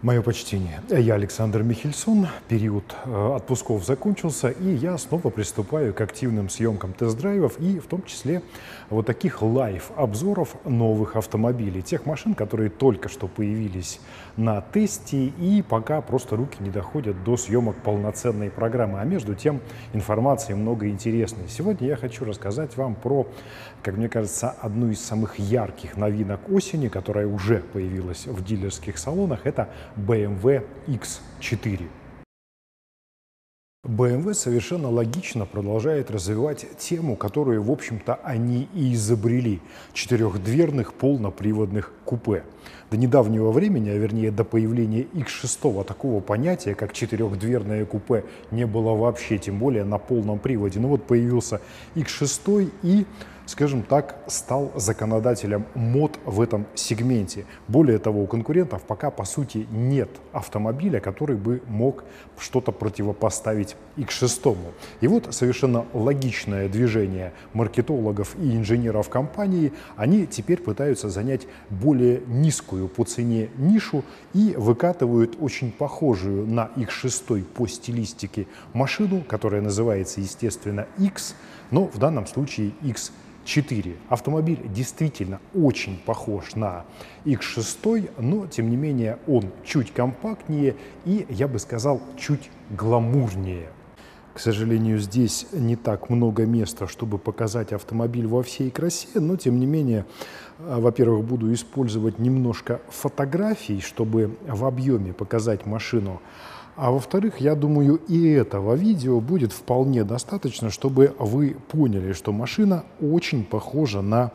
Мое почтение. Я Александр Михельсон. Период отпусков закончился, и я снова приступаю к активным съемкам тест-драйвов и в том числе вот таких лайв-обзоров новых автомобилей. Тех машин, которые только что появились на тесте и пока просто руки не доходят до съемок полноценной программы. А между тем информации много интересной. Сегодня я хочу рассказать вам про, как мне кажется, одну из самых ярких новинок осени, которая уже появилась в дилерских салонах. Это BMW X4. BMW совершенно логично продолжает развивать тему, которую, в общем-то, они и изобрели – четырехдверных полноприводных купе. До недавнего времени, а вернее до появления X6, такого понятия, как четырехдверное купе, не было вообще, тем более на полном приводе. Но вот появился X6 и, скажем так, стал законодателем мод в этом сегменте. Более того, у конкурентов пока, по сути, нет автомобиля, который бы мог что-то противопоставить X6. И вот совершенно логичное движение маркетологов и инженеров компании. Они теперь пытаются занять более низкую по цене нишу и выкатывают очень похожую на X6 по стилистике машину, которая называется, естественно, X, но в данном случае X4. Автомобиль действительно очень похож на X6, но тем не менее он чуть компактнее и, я бы сказал, чуть гламурнее. К сожалению, здесь не так много места, чтобы показать автомобиль во всей красе, но тем не менее, во-первых, буду использовать немножко фотографий, чтобы в объеме показать машину. А во-вторых, я думаю, и этого видео будет вполне достаточно, чтобы вы поняли, что машина очень похожа на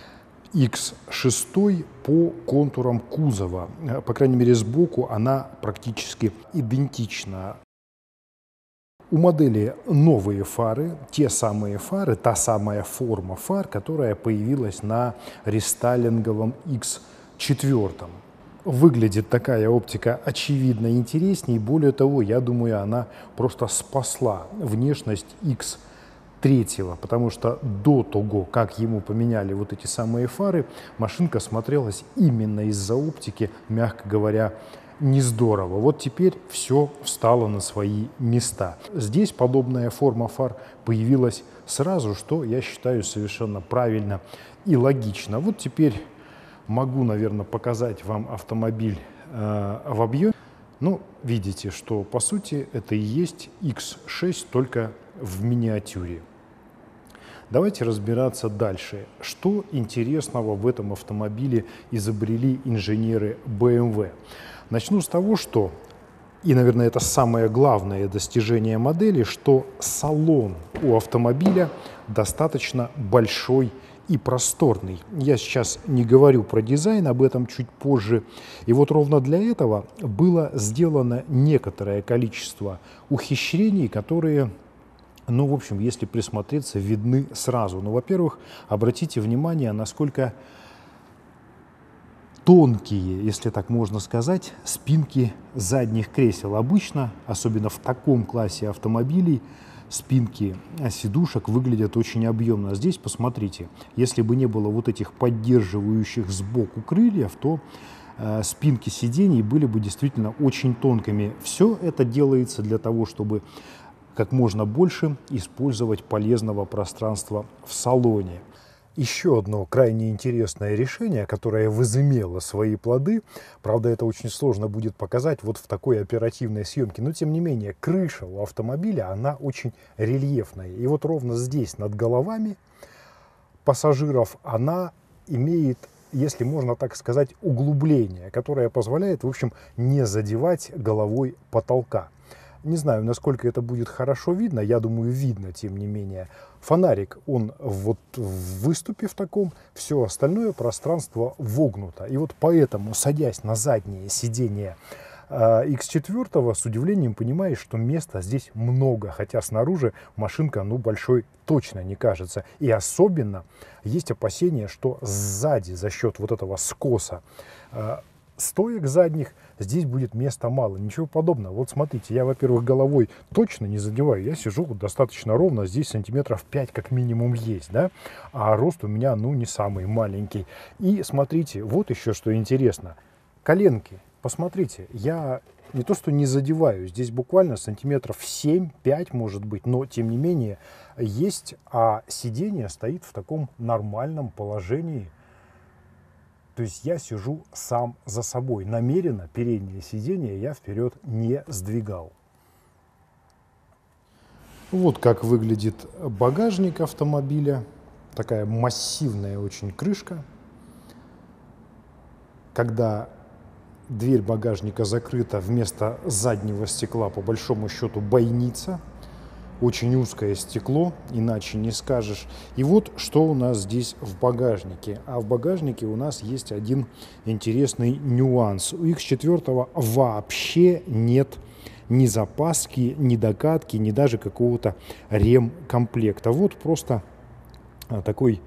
X6 по контурам кузова. По крайней мере, сбоку она практически идентична. У модели новые фары, те самые фары, та самая форма фар, которая появилась на рестайлинговом X4. Выглядит такая оптика очевидно интереснее. Более того, я думаю, она просто спасла внешность X3, потому что до того, как ему поменяли вот эти самые фары, машинка смотрелась именно из-за оптики, мягко говоря, не здорово. Вот теперь все встало на свои места. Здесь подобная форма фар появилась сразу, что я считаю совершенно правильно и логично. Вот теперь могу, наверное, показать вам автомобиль в объеме. Ну, видите, что по сути это и есть X6, только в миниатюре. Давайте разбираться дальше. Что интересного в этом автомобиле изобрели инженеры BMW? Начну с того, что, и, наверное, это самое главное достижение модели, что салон у автомобиля достаточно большой и просторный. Я сейчас не говорю про дизайн, об этом чуть позже. И вот ровно для этого было сделано некоторое количество ухищрений, которые, ну, в общем, если присмотреться, видны сразу. Ну, во-первых, обратите внимание, насколько тонкие, если так можно сказать, спинки задних кресел. Обычно, особенно в таком классе автомобилей, спинки сидушек выглядят очень объемно. Здесь посмотрите, если бы не было вот этих поддерживающих сбоку крыльев, то спинки сидений были бы действительно очень тонкими. Все это делается для того, чтобы как можно больше использовать полезного пространства в салоне. Еще одно крайне интересное решение, которое возымело свои плоды, правда, это очень сложно будет показать вот в такой оперативной съемке, но тем не менее крыша у автомобиля, она очень рельефная. И вот ровно здесь, над головами пассажиров, она имеет, если можно так сказать, углубление, которое позволяет, в общем, не задевать головой потолка. Не знаю, насколько это будет хорошо видно, я думаю, видно, тем не менее. Фонарик, он вот в выступе в таком, все остальное пространство вогнуто. И вот поэтому, садясь на заднее сиденье X4, с удивлением понимаешь, что места здесь много, хотя снаружи машинка, ну, большой точно не кажется. И особенно есть опасение, что сзади за счет вот этого скоса стоек задних здесь будет места мало. Ничего подобного. Вот смотрите, я, во-первых, головой точно не задеваю. Я сижу вот достаточно ровно. Здесь сантиметров 5 как минимум есть, да? А рост у меня, ну, не самый маленький. И смотрите, вот еще что интересно. Коленки Посмотрите, я не то что не задеваю, здесь буквально сантиметров 7-5 может быть, но тем не менее есть, а сиденье стоит в таком нормальном положении. То есть я сижу сам за собой. Намеренно переднее сиденье я вперед не сдвигал. Вот как выглядит багажник автомобиля. Такая массивная очень крышка. Когда дверь багажника закрыта, вместо заднего стекла по большому счету бойница. Очень узкое стекло, иначе не скажешь. И вот что у нас здесь в багажнике. А в багажнике у нас есть один интересный нюанс. У X4 вообще нет ни запаски, ни докатки, ни даже какого-то ремкомплекта. Вот просто такой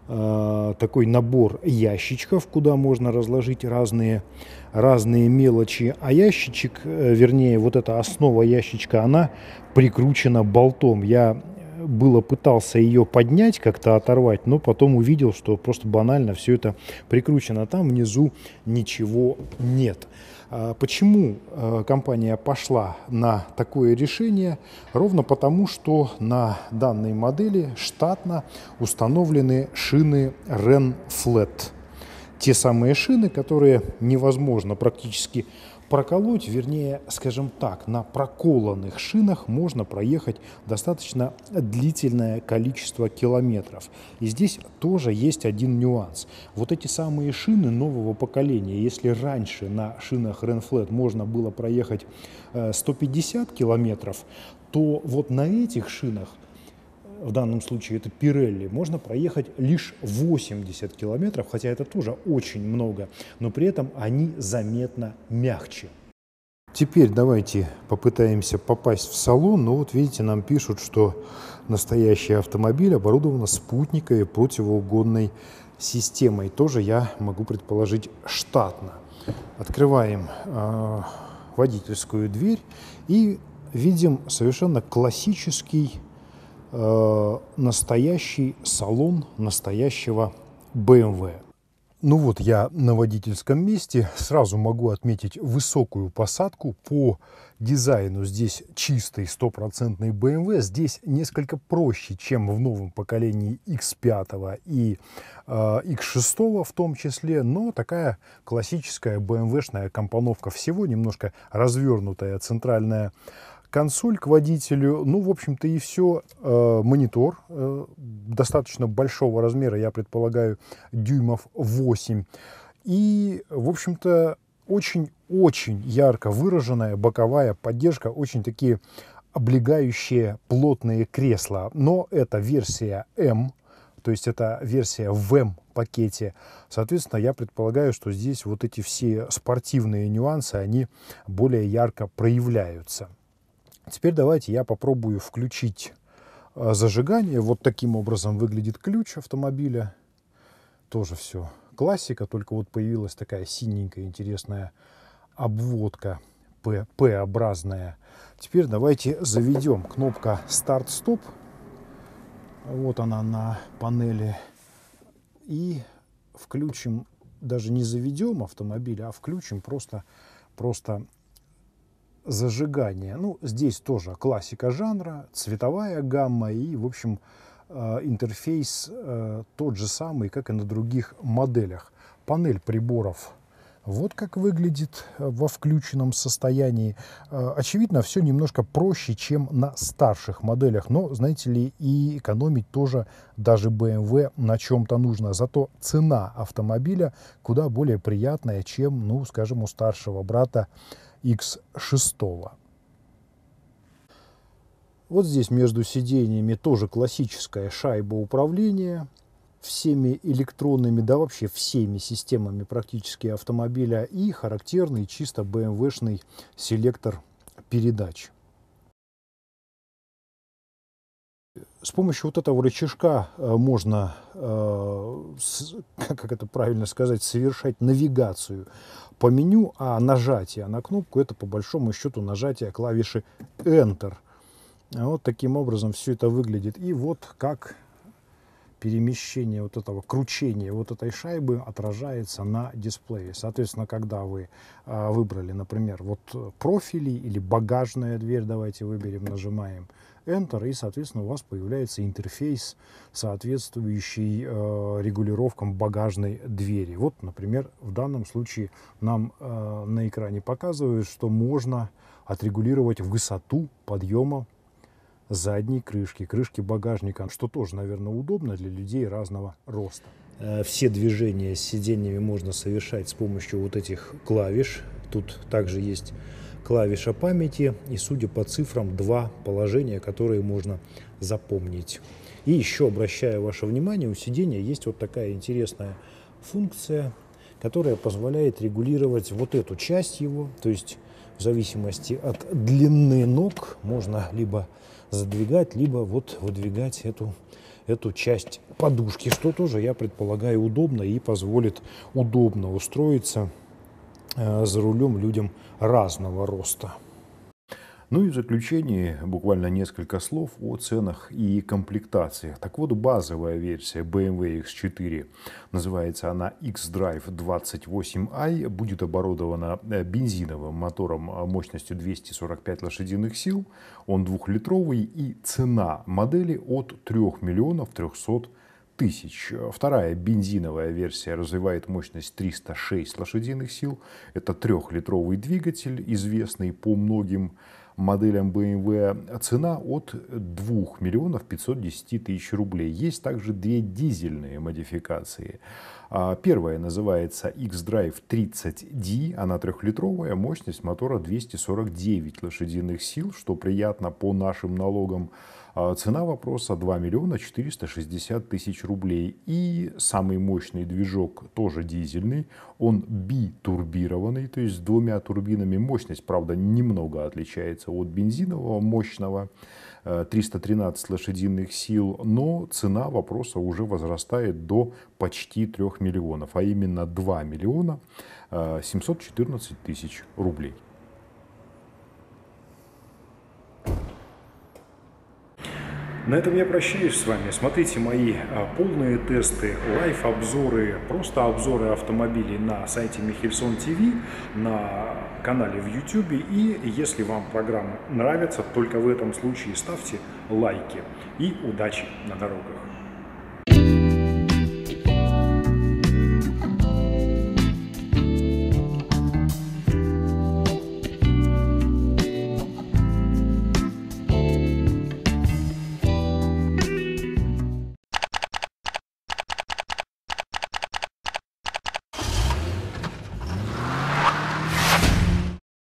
набор ящичков, куда можно разложить разные мелочи. А ящичек, вернее, вот эта основа ящичка, она прикручена болтом. Я пытался ее поднять, как-то оторвать, но потом увидел, что просто банально все это прикручено. Там внизу ничего нет. Почему компания пошла на такое решение? Ровно потому, что на данной модели штатно установлены шины Rennflat. Те самые шины, которые невозможно практически проколоть, вернее, скажем так, на проколанных шинах можно проехать достаточно длительное количество километров. И здесь тоже есть один нюанс. Вот эти самые шины нового поколения, если раньше на шинах Rennflat можно было проехать 150 километров, то вот на этих шинах, в данном случае это Pirelli, можно проехать лишь 80 километров, хотя это тоже очень много, но при этом они заметно мягче. Теперь давайте попытаемся попасть в салон. Но вот видите, нам пишут, что настоящий автомобиль оборудован спутниковой противоугонной системой. Тоже я могу предположить штатно. Открываем водительскую дверь и видим совершенно классический настоящий салон настоящего BMW. Ну вот я на водительском месте. Сразу могу отметить высокую посадку. По дизайну здесь чистый стопроцентный BMW. Здесь несколько проще, чем в новом поколении X5 и X6 в том числе. Но такая классическая BMW-шная компоновка всего. Немножко развернутая центральная консоль к водителю, ну, в общем-то, и все. Монитор достаточно большого размера, я предполагаю, дюймов 8. И, в общем-то, очень-очень ярко выраженная боковая поддержка, очень такие облегающие плотные кресла. Но это версия М, то есть это версия в М-пакете. Соответственно, я предполагаю, что здесь вот эти все спортивные нюансы, они более ярко проявляются. Теперь давайте я попробую включить зажигание. Вот таким образом выглядит ключ автомобиля. Тоже все классика, только вот появилась такая синенькая интересная обводка П-образная. Теперь давайте заведем. Кнопка старт-стоп. Вот она на панели. И включим, даже не заведем автомобиль, а включим просто зажигание. Ну, здесь тоже классика жанра, цветовая гамма и, в общем, интерфейс тот же самый, как и на других моделях. Панель приборов вот как выглядит во включенном состоянии. Очевидно, все немножко проще, чем на старших моделях. Но, знаете ли, и экономить тоже даже BMW на чем-то нужно. Зато цена автомобиля куда более приятная, чем, ну, скажем, у старшего брата X6. Вот здесь между сиденьями тоже классическая шайба управления всеми электронными, да вообще всеми системами практически автомобиля и характерный чисто BMW-шный селектор передач. С помощью вот этого рычажка можно, как это правильно сказать, совершать навигацию по меню, а нажатие на кнопку — это по большому счету нажатие клавиши Enter. Вот таким образом все это выглядит. И вот как перемещение вот этого кручения вот этой шайбы отражается на дисплее. Соответственно, когда вы выбрали, например, вот профили или багажная дверь, давайте выберем, нажимаем Enter, и, соответственно, у вас появляется интерфейс, соответствующий регулировкам багажной двери. Вот, например, в данном случае нам на экране показывают, что можно отрегулировать высоту подъема задней крышки багажника, что тоже, наверное, удобно для людей разного роста. Все движения с сиденьями можно совершать с помощью вот этих клавиш. Тут также есть клавиша памяти и, судя по цифрам, 2 положения, которые можно запомнить. И еще, обращаю ваше внимание, у сиденья есть вот такая интересная функция, которая позволяет регулировать вот эту часть его, то есть в зависимости от длины ног можно либо задвигать, либо вот выдвигать эту часть подушки, что тоже, я предполагаю, удобно и позволит удобно устроиться за рулем людям разного роста. Ну и в заключение буквально несколько слов о ценах и комплектациях. Так вот, базовая версия BMW X4, называется она X-Drive 28i, будет оборудована бензиновым мотором мощностью 245 лошадиных сил. Он 2-литровый, и цена модели от 3 миллионов 300 тысяч. Вторая бензиновая версия развивает мощность 306 лошадиных сил. Это 3-литровый двигатель, известный по многим моделям BMW. Цена от 2 миллионов 510 тысяч рублей. Есть также 2 дизельные модификации. Первая называется X-Drive 30D. Она 3-литровая, мощность мотора 249 лошадиных сил, что приятно по нашим налогам. Цена вопроса 2 миллиона 460 тысяч рублей. И самый мощный движок, тоже дизельный, он битурбированный, то есть с 2 турбинами. Мощность, правда, немного отличается от бензинового мощного, 313 лошадиных сил, но цена вопроса уже возрастает до почти 3 миллионов, а именно 2 миллиона 714 тысяч рублей. На этом я прощаюсь с вами. Смотрите мои полные тесты, лайф-обзоры, просто обзоры автомобилей на сайте Михельсон ТВ, на канале в YouTube. И если вам программа нравится, только в этом случае ставьте лайки. И удачи на дорогах!